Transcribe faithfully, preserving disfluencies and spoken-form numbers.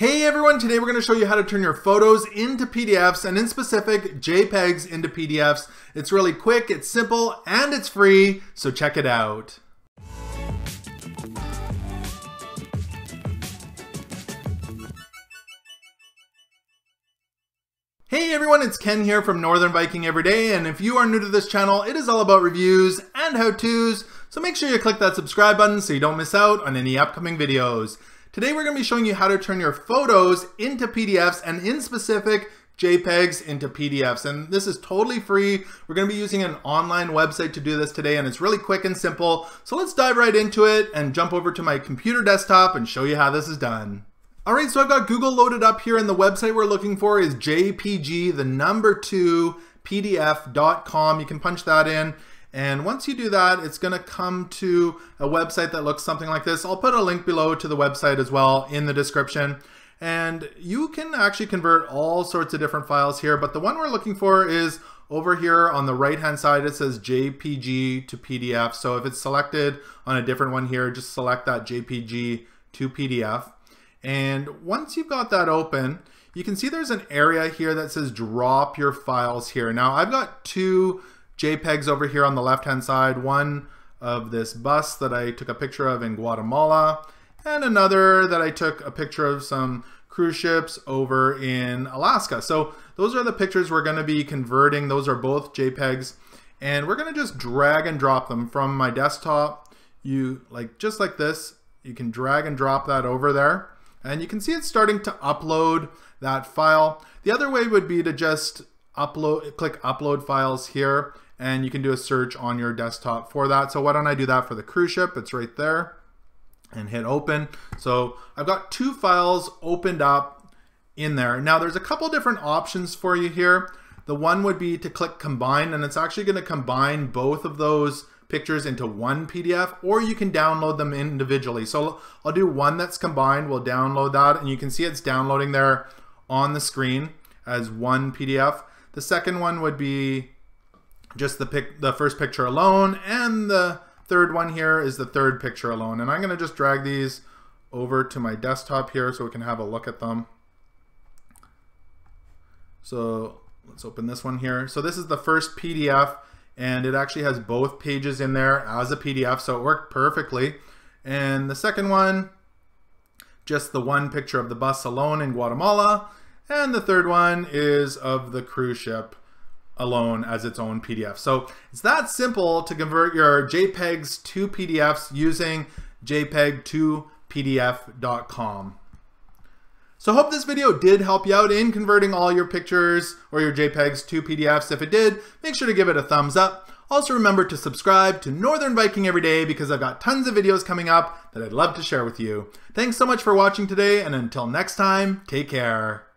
Hey everyone, today we're going to show you how to turn your photos into P D Fs and in specific JPEGs into P D Fs. It's really quick, it's simple, and it's free, so check it out. Hey everyone, it's Ken here from Northern Viking Everyday, and if you are new to this channel, it is all about reviews and how-tos, so make sure you click that subscribe button so you don't miss out on any upcoming videos. Today we're going to be showing you how to turn your photos into P D Fs and in specific JPEGs into P D Fs, and this is totally free. We're going to be using an online website to do this today, and it's really quick and simple. So let's dive right into it and jump over to my computer desktop and show you how this is done. Alright, so I've got Google loaded up here, and the website we're looking for is J P G, the number two, P D F dot com. You can punch that in. And once you do that, it's going to come to a website that looks something like this. I'll put a link below to the website as well in the description. And you can actually convert all sorts of different files here, but the one we're looking for is over here on the right hand side. It says J P G to P D F. So if it's selected on a different one here, just select that J P G to P D F. And once you've got that open, you can see there's an area here that says drop your files here. Now I've got two JPEGs over here on the left hand side, one of this bus that I took a picture of in Guatemala, and another that I took a picture of some cruise ships over in Alaska. So those are the pictures we're going to be converting. Those are both JPEGs, and we're going to just drag and drop them from my desktop. You like just like this, you can drag and drop that over there, and you can see it's starting to upload that file. The other way would be to just upload, click upload files here, and you can do a search on your desktop for that. So why don't I do that for the cruise ship? It's right there, and hit open. So I've got two files opened up in there. Now there's a couple different options for you here. The one would be to click combine, and it's actually going to combine both of those pictures into one P D F, or you can download them individually. So I'll do one that's combined. We'll download that, and you can see it's downloading there on the screen as one P D F. The second one would be just the pic, the first picture alone, and the third one here is the third picture alone. And I'm going to just drag these over to my desktop here so we can have a look at them. So let's open this one here. So this is the first P D F, and it actually has both pages in there as a P D F, so it worked perfectly. And the second one, just the one picture of the bus alone in Guatemala, and the third one is of the cruise ship alone as its own P D F. So it's that simple to convert your JPEGs to P D Fs using J P E G to P D F dot com. So I hope this video did help you out in converting all your pictures or your JPEGs to P D Fs. If it did, make sure to give it a thumbs up. Also remember to subscribe to Northern Viking Everyday because I've got tons of videos coming up that I'd love to share with you. Thanks so much for watching today, and until next time, take care.